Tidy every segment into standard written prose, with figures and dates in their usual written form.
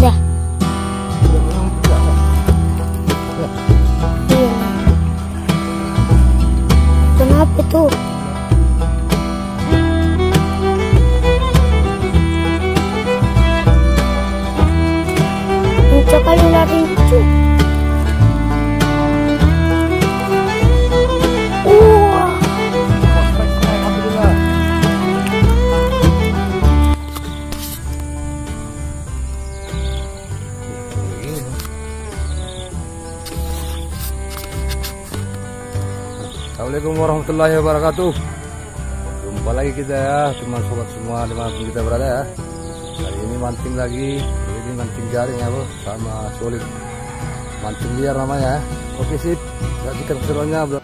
Dah. Iya. Kenapa tuh? Kali lari itu. Assalamualaikum warahmatullahi wabarakatuh. Jumpa lagi kita ya, teman sobat semua dimanapun kita berada ya. Hari ini mancing lagi. Ini mancing jaring ya bro, sama solid mancing liar namanya. Oke sip, saksikan keseruannya bro.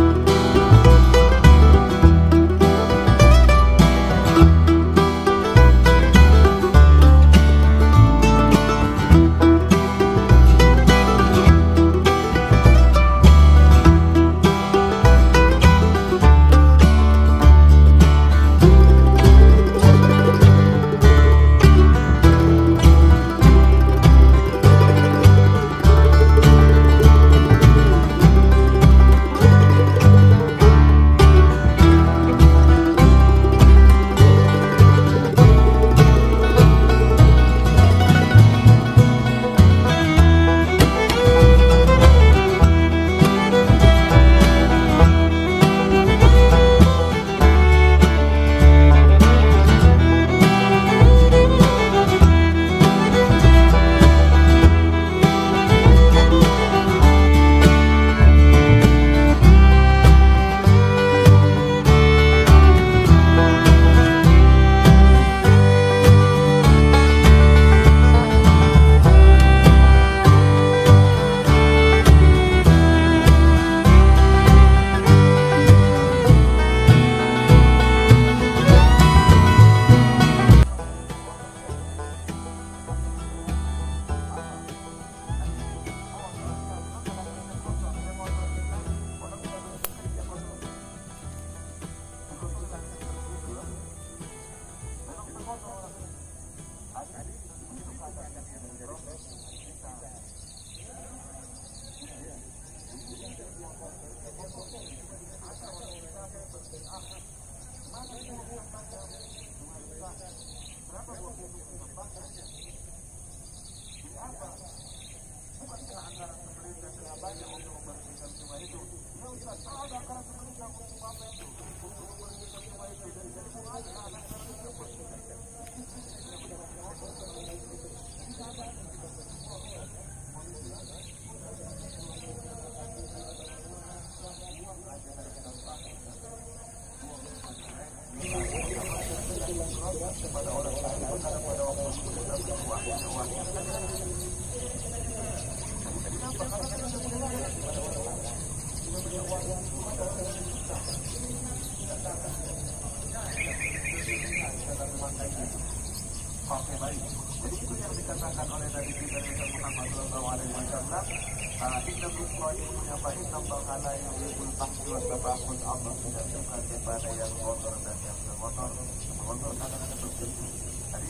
Oke, baik. Jadi itu yang dikatakan oleh Nabi kita Muhammad SAW. Inna Bismillahirrahmanirrahim menyapa inna bakala yang yubul pasti wa tabakun. Allah tidak suka kepada yang kotor dan yang berkotor. Kotor kata-kata bersih. Jadi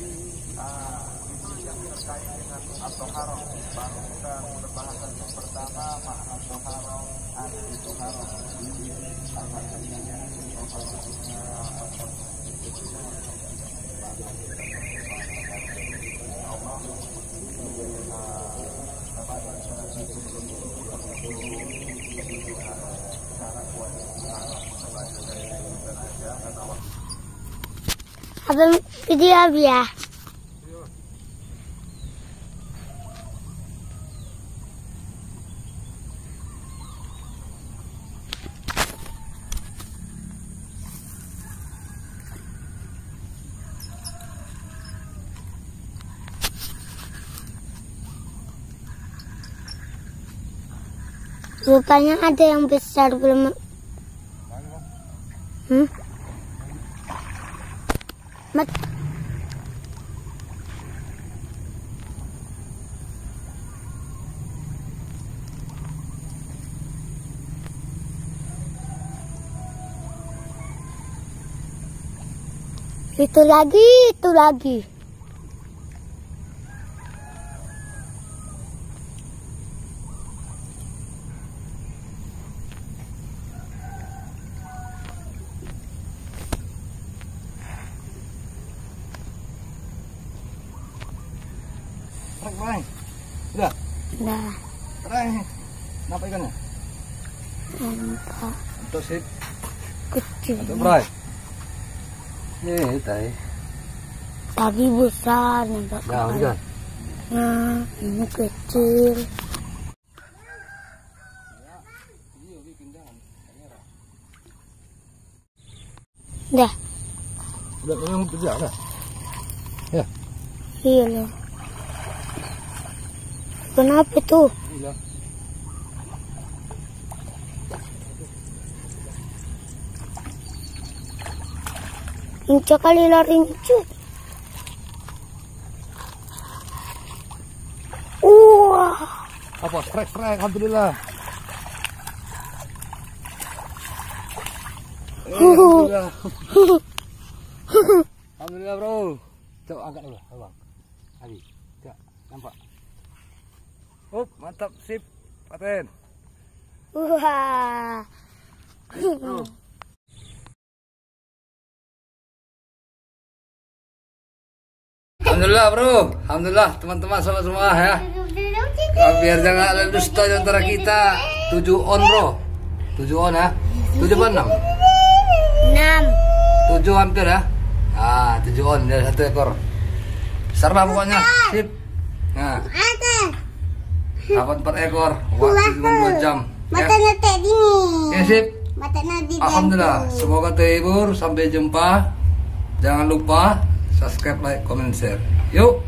itu yang terkait dengan at-toharoh. Baru kita mulai bahasan yang pertama makna toharoh. Arti toharoh ini Abang video ya. Rupanya ada yang besar belum. Mat. Itu lagi. Bray. Udah. Nah, Bray. Kenapa ikannya? nampak Untuk sip. kecil. Untuk Bray. Tai. Tadi besar nampak. Nah, udah. Nah, ini kecil. Dah, Udah memang kerja dah. Ya. iya loh. Kenapa tuh? Iya. Inca kali lari incu. Wah, Apa? Strike, alhamdulillah. Alhamdulillah. Alhamdulillah, bro. Coba angkat dulu, abang. Ali, coba nampak. Mantap, sip, paten. wah. Alhamdulillah, bro. Alhamdulillah, teman-teman sahabat semua ya. Biar jangan ada dusta di antara kita. 7 on, bro. 7 on ya. 7 apa 6? 6. 7 hampir ya. 7 on dari 1 ekor. Besar lah pokoknya. Sip. Nah, dapat 4 ekor. Waktu cuma 2 jam. Mata netek dini. Ya, sip. Mata nadi. Alhamdulillah. Semoga terhibur. Sampai jumpa. Jangan lupa subscribe, like, comment, share. Yuk.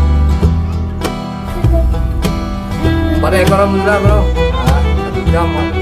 Pada ekor alhamdulillah, bro. 1 jam.